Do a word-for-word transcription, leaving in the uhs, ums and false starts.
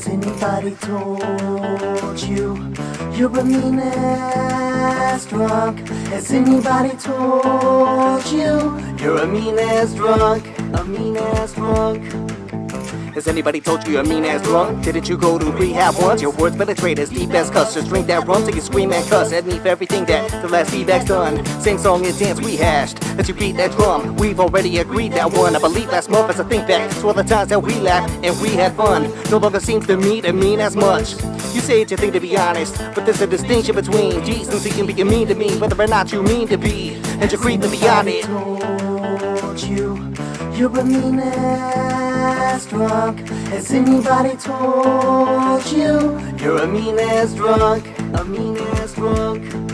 Has anybody told you you're a mean ass drunk? Has anybody told you you're a mean ass drunk? A mean ass drunk? Has anybody told you you're a mean ass drunk? Didn't you go to rehab once? Your words penetrate as deep as cuss. Just drink that rum till you scream and cuss at me for everything that the last feedback's done. Sing song and dance rehashed as you beat that drum. We've already agreed that one. I believe last month as I think back to all the times that we laughed and we had fun. No longer seems to me to mean as much. You say it's your thing to be honest, but there's a distinction between decency and being mean to me, whether or not you mean to be, and you're creeping beyond it. Told you you're a mean ass drunk. Has anybody told you you're a mean ass drunk? A mean ass drunk?